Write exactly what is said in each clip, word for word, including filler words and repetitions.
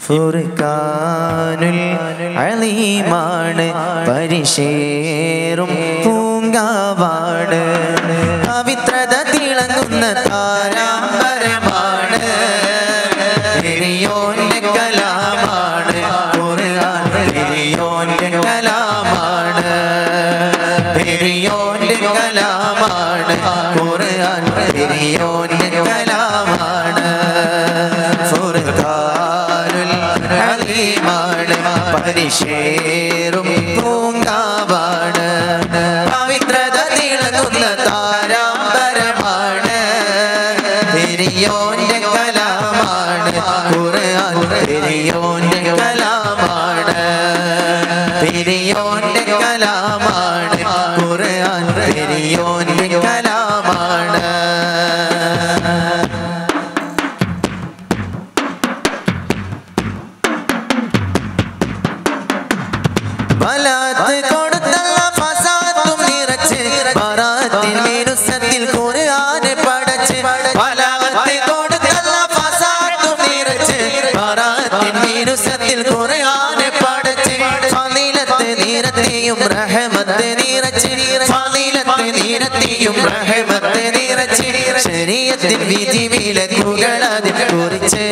ഫുർഖാനുൽ അലീമാണ് പരിശേറും പൂങ്കാവാണ് പവിത്രത തിളങ്ങുന്ന താരാമ്പരമാണ് പെരിയോന്റെ കലാമാണ് ഖുർആൻ പെരിയോന്റെ കലാമാണ് പെരിയോന്റെ കലാമാണ് ഖുർആൻ പെരിയോന്റെ കലാമാണ് ഫുർഖാനുൽ അലീമാണ് പരിശേറും പൂങ്കാവാണ് പവിത്രത തിളങ്ങുന്ന താരാമ്പരമാണ് പെരിയോന്റെ കലാമാണ് ഖുർആൻ പെരിയോന്റെ കലാമാണ് പെരിയോന്റെ കലാമാണ് ഖുർആൻ പെരിയോന്റെ കലാമാണ് ബലാത്ത് കൊടുത്തല്ല ഫസാദും നിറച്ച് ബറാത്തിൽ മിനുസത്തിൽ ഖുർആനെ പഠിച്ച് ബലാത്ത് കൊടുത്തല്ല ഫസാദും നിറച്ച് ബറാത്തിൽ മിനുസത്തിൽ ഖുർആനെ പഠിച്ച് ഫളീലത്ത് നിറത്തിയും റഹ്മത്ത് നിറച്ച് ഫളീലത്ത് നിറത്തിയും റഹ്മത്ത് നിറച്ച് ശരീഅത്തിൻ വിധി വിലക്കുകൾ അതിൽ കുറിച്ച്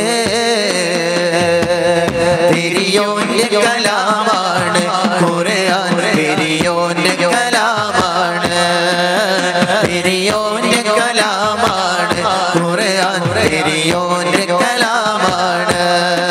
പെരിയോന്റെ കലാമാണ് ഖുർആൻ പെരിയോന്റെ കലാമാണ് പെരിയോന്റെ കലാമാണ് ഖുർആൻ പെരിയോന്റെ കലാമാണ്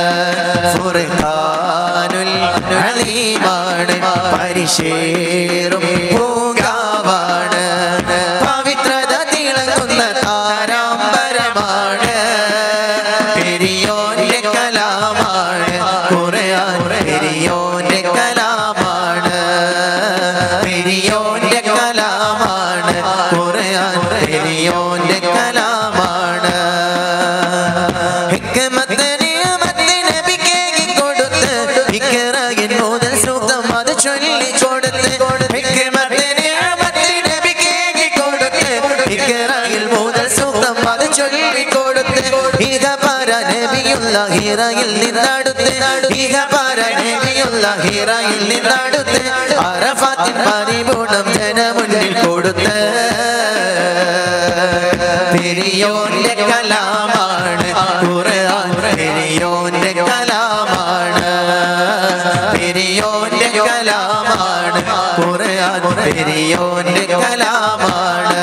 ഫുർഖാനുൽ അലീമാണ് പരിശേറും പൂങ്കാവാണ് പവിത്രത തിളങ്ങുന്ന താരാമ്പരമാണ് പെരിയോന്റെ കലാമാണ് ഖുർആൻ പെരിയോന്റെ കലാമാണ് പെരിയോന്റെ കലാമാണ് ഖുർആൻ പെരിയോന്റെ കലാമാണ് ഹിക്മത്ത് നിഅമത്ത് നബിക്ക് കൊടുത്ത് ഇഖ്റാഇൻ മുതൽ സൂക്തം അത് ചൊല്ലി കൊടുത്ത് ഹിക്മത്ത് നിഅമത്ത് നബിക്ക് കൊടുത്ത് ഇഖ്റാഇൻ മുതൽ സൂക്തം അത് ചൊല്ലി കൊടുത്ത് ഇഹ പര നബിയുള്ള ഹിറയിൽ നിന്നടുത്ത് ഇഹ പര നബിയുള്ള ഹിറയിൽ നിന്നടുത്ത് അറഫാത്തിൻ പരിപൂർണം ജനമുന്നിൽ കൊടുത്ത് പെരിയോന്റെ കലാമാണ് ഖുർആൻ പെരിയോന്റെ കലാമാണ് പെരിയോന്റെ കലാമാണ് ഖുർആൻ പെരിയോന്റെ കലാമാണ്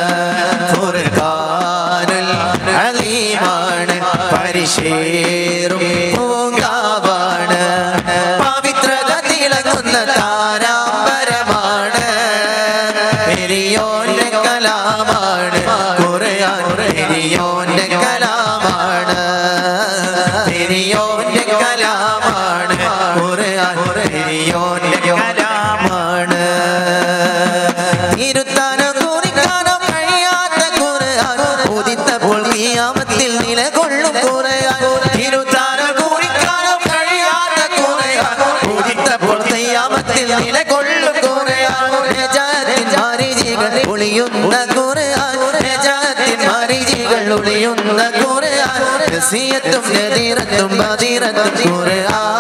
ഫുർഖാനുൽ അലീമാണ് പരിശേറും പൂങ്കാവാണ് പവിത്രത തിളങ്ങുന്ന താരാമ്പരമാണ് പെരിയോന്റെ കലാമാണ് ഖുർആൻ പെരിയോന്റെ കലാമാണ് പെരിയോന്റെ കലാമാണ് ഖുർആൻ പെരിയോന്റെ കലാമാണ് ഇരുത്താനോ കുറിക്കാനോ കഴിയാത്ത ഖുർആൻ ഉദിത്തപ്പോൾ ഖിയാമത്തിൽ നിലകൊള്ളും ഖുർആൻ ഇരുത്താനോ കുറിക്കാനോ കഴിയാത്ത ഖുർആൻ ഉദിത്തപ്പോൾ ഖിയാമത്തിൽ നിലകൊള്ളും ഖുർആൻ നജാത്തിൻ മാരിജികൾ ഒളിയുന്ന ഖുർആൻ നജാത്തിൻ മാരിജികൾ ഒളിയുന്ന ഖുർആൻ നസിയത്തും നദീറത്തും ബദീറത്തും ഖുർആൻ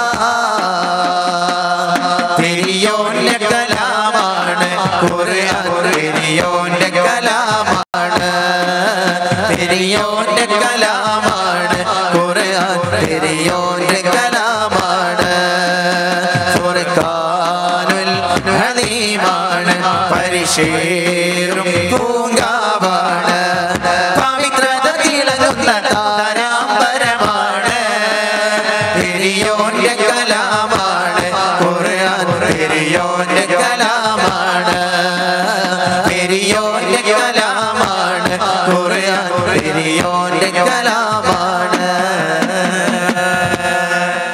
പെരിയോന്റെ കലാമാണ് ഖുർആൻ പെരിയോന്റെ കലാമാണ് പെരിയോന്റെ കലാമാണ് ഖുർആൻ പെരിയോന്റെ കലാമാണ് ഫുർഖാനുൽ അലീമാണ് പരിശേറും പൂങ്കാവാണ് പവിത്രത തിളങ്ങുന്ന താരാമ്പരമാണ് പെരിയോന്റെ കലാമാണ് ഖുർആൻ പെരിയോന്റെ കലാമാണ് പെരിയോന്റെ കലാമാണ് ഖുർആൻ പെരിയോന്റെ കലാമാണ്